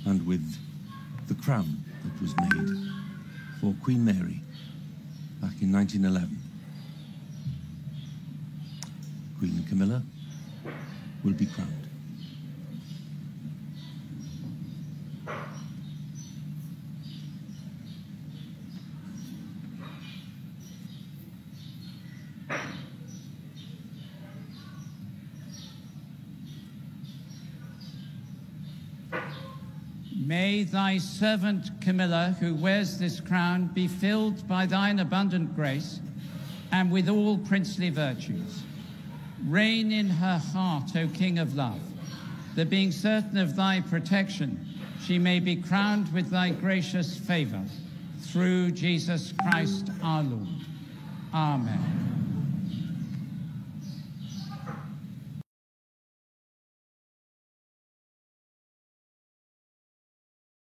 and with the crown that was made for Queen Mary back in 1911. Queen Camilla will be crowned. May thy servant Camilla, who wears this crown, be filled by thine abundant grace and with all princely virtues. Reign in her heart, O King of love, that being certain of thy protection, she may be crowned with thy gracious favor. Through Jesus Christ our Lord. Amen.